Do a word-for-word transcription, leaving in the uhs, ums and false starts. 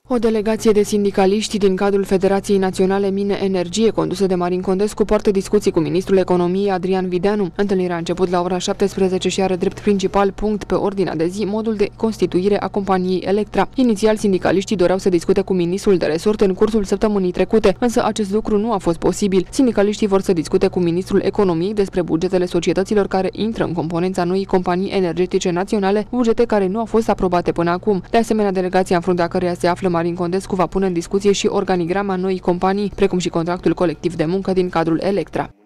O delegație de sindicaliști din cadrul Federației Naționale Mine-Energie, condusă de Marin Condescu, poartă discuții cu ministrul economiei Adrian Videanu. Întâlnirea a început la ora șaptesprezece și are drept principal punct pe ordinea de zi modul de constituire a companiei Electra. Inițial, sindicaliștii doreau să discute cu ministrul de resort în cursul săptămânii trecute, însă acest lucru nu a fost posibil. Sindicaliștii vor să discute cu ministrul economiei despre bugetele societăților care intră în componența noii companii energetice naționale, bugete care nu au fost aprobate până acum. De asemenea, delegația în fruntea căreia se află Marin Condescu va pune în discuție și organigrama noii companii, precum și contractul colectiv de muncă din cadrul Electra.